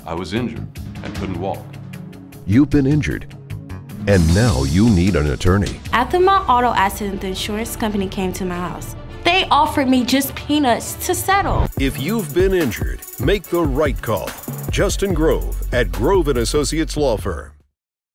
I was injured and couldn't walk. You've been injured, and now you need an attorney. After my auto accident, the insurance company came to my house. They offered me just peanuts to settle. If you've been injured, make the right call. Justin Grove at Grove & Associates Law Firm.